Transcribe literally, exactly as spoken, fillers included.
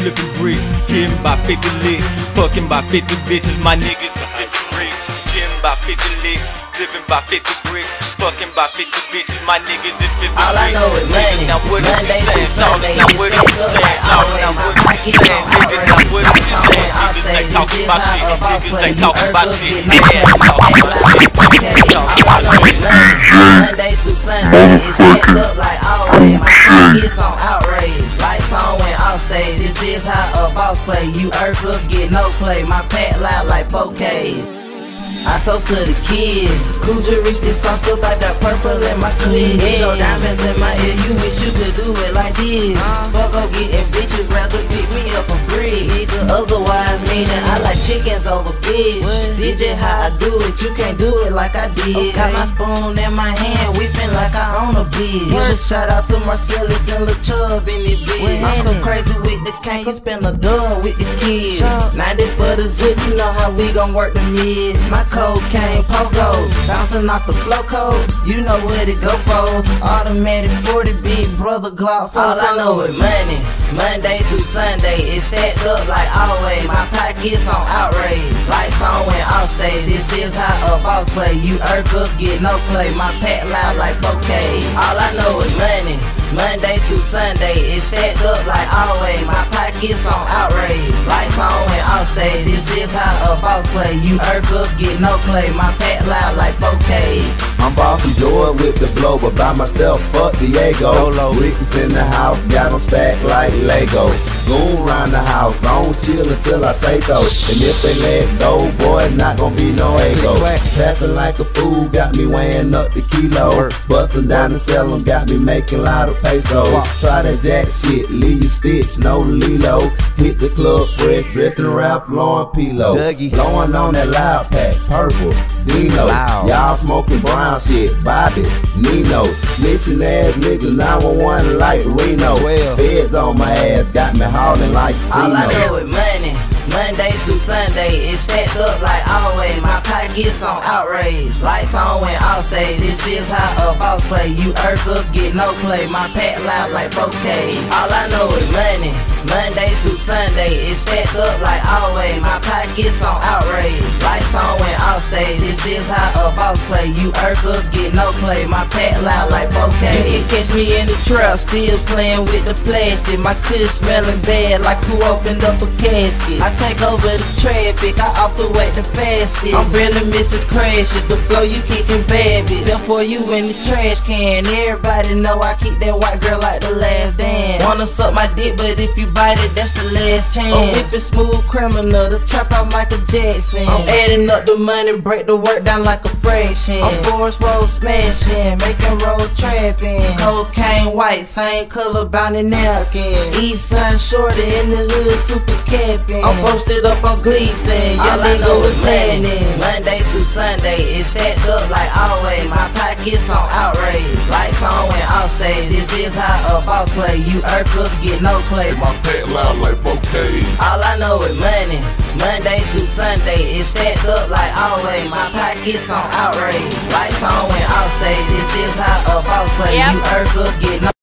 flipping bricks, hitting by fifty licks, fucking by fifty bitches. My niggas is flipping bricks, hitting by fifty licks, living by fifty bricks, fucking by fifty bitches. My niggas is fifty bricks. All I know is money. Now what is you saying? Sunday, Now what is you saying? Now what is you saying? Nigga, now what is you saying? Niggas ain't talking about shit. Niggas ain't talking about shit. Yeah, talking about shit. Talking about shit. Monday through Sunday, it's stacked up like always. My pockets on outrage. Lights on when off stage. This is how a boss play. You Urkers get no play. My pack loud like four K. I so to the kid. Kuja reached this song still like that purple in my sweat. No diamonds in my ear, you wish you could do it like this. Fuck up getting bitches, rather pick me up a brick. Otherwise, meaning I like chickens over fish. Did it how I do it, you can't do it like I did. Got my spoon in my hand, whipping like I own a bitch. Shout out to Marcellus and Lil Chubb in this bitch. I'm so crazy with the cane, you spend a dub with the kids. ninety for the zip, you know how we gon' work the mid. My cocaine pogo, bouncing off the flow code, you know where to go for. Automatic forty, big brother Glock. All I know is money. Monday through Sunday, it's stacked up like always. My pockets on outrage, lights on when off stage. This is how a boss play. You Urkers get no play. My pack loud like four K. All I know is money. Monday through Sunday, it's stacked up like always. My pockets on outrage, lights on when off stage. This is how a boss play. You Urkers get no play. My pack loud like four K. I'm bossing Jordan with the blow, but by myself, fuck Diego. Rick's in the house, got them stacked like Lego. Go around the house, I don't chill until I say so. And if they let go, boy, not gonna be no ego. Trapping like a fool, got me weighing up the kilo. Busting down the cell, got me making a lot of pesos. Try that jack shit, leave you stitch, no Lilo. Hit the club fresh, dressed in Ralph Lauren Pilo. Blowing on that loud pack, purple, Dino. Y'all smoking brown shit, Bobby, Nino. Snitching ass niggas, nine one one like Reno. Feds on my ass, got me hauling like Cino. All I know is money. Monday through Sunday, it's stacked up like always. My pockets on outrage, lights on when off stage. This is how a boss play. You Urkers get no play. My pack loud like four K. All I know is money. Monday through Sunday, it's stacked up like always. My pockets on outrage, lights on when off stage. This is how a boss play. You Urkers get no play. My pack loud like four K. You can catch me in the trap, still playing with the plastic. My kush smelling bad like who opened up a casket. I take over the traffic, I off the way the fastest. I'm barely missing crashes, the flow you kicking bad bitch. Therefore you in the trash can. Everybody know I keep that white girl like the last dance. Wanna suck my dick, but if you bite it, that's the last chance. I'm whipping smooth criminal, the trap out Michael Jackson. I'm adding up the money, break the work down like a fraction. I'm Forest Road smashing, making road trapping. Cocaine white, same color bound and napkin. East side shorty in the hood, super capping. I'm posted up on Gleason, all I know is landing. Monday through Sunday, it's stacked up like always. My pockets on outrage, lights on when off stage. This is how a boss play. You Urkers get no play. My pack loud like four K. All I know is money. Monday through Sunday, it's stacked up like always. My pockets on outrage, lights on when off stage. This is how a boss play. You Urkers get no